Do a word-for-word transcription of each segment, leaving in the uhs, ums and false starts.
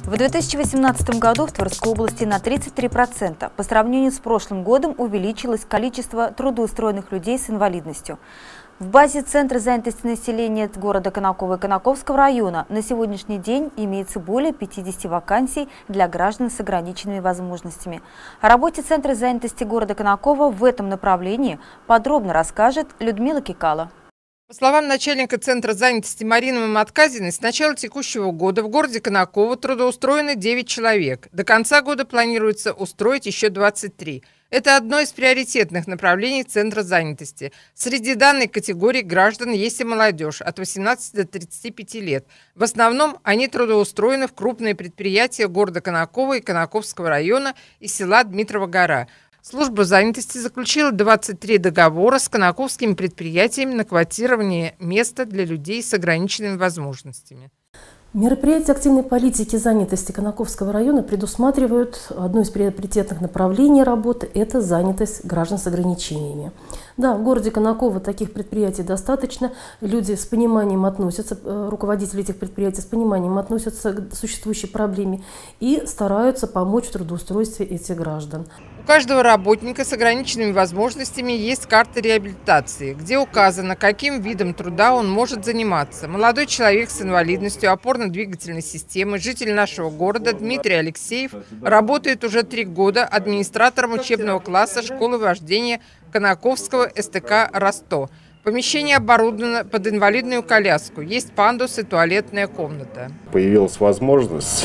В две тысячи восемнадцатом году в Тверской области на тридцать три процента по сравнению с прошлым годом увеличилось количество трудоустроенных людей с инвалидностью. В базе Центра занятости населения города Конаково и Конаковского района на сегодняшний день имеется более пятидесяти вакансий для граждан с ограниченными возможностями. О работе Центра занятости города Конаково в этом направлении подробно расскажет Людмила Кикала. По словам начальника Центра занятости Марины Матказиной, с начала текущего года в городе Конаково трудоустроено девять человек. До конца года планируется устроить еще двадцать три. Это одно из приоритетных направлений Центра занятости. Среди данной категории граждан есть и молодежь от восемнадцати до тридцати пяти лет. В основном они трудоустроены в крупные предприятия города Конаково и Конаковского района и села Дмитрова гора. Служба занятости заключила двадцать три договора с конаковскими предприятиями на квотирование места для людей с ограниченными возможностями. Мероприятия активной политики занятости Конаковского района предусматривают одно из приоритетных направлений работы – это занятость граждан с ограничениями. Да, в городе Конаково таких предприятий достаточно. Люди с пониманием относятся, руководители этих предприятий с пониманием относятся к существующей проблеме и стараются помочь в трудоустройстве этих граждан. У каждого работника с ограниченными возможностями есть карта реабилитации, где указано, каким видом труда он может заниматься. Молодой человек с инвалидностью опорно-двигательной системы, житель нашего города Дмитрий Алексеев, работает уже три года администратором учебного класса школы вождения Конаковского эс тэ ка «Росто». Помещение оборудовано под инвалидную коляску, есть пандус и туалетная комната. Появилась возможность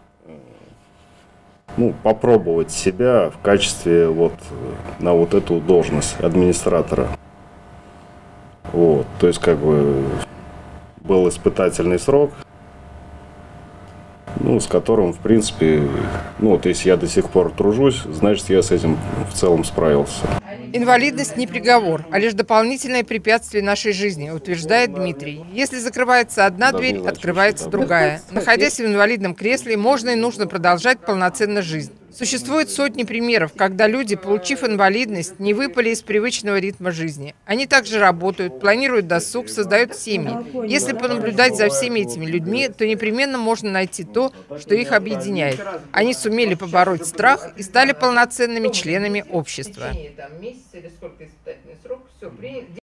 ну, попробовать себя в качестве вот на вот эту должность администратора. Вот, то есть как бы был испытательный срок, ну, с которым, в принципе, ну, вот если я до сих пор тружусь, значит, я с этим в целом справился. Инвалидность не приговор, а лишь дополнительное препятствие нашей жизни, утверждает Дмитрий. Если закрывается одна дверь, открывается другая. Находясь в инвалидном кресле, можно и нужно продолжать полноценно жизнь. Существует сотни примеров, когда люди, получив инвалидность, не выпали из привычного ритма жизни. Они также работают, планируют досуг, создают семьи. Если понаблюдать за всеми этими людьми, то непременно можно найти то, что их объединяет. Они сумели побороть страх и стали полноценными членами общества.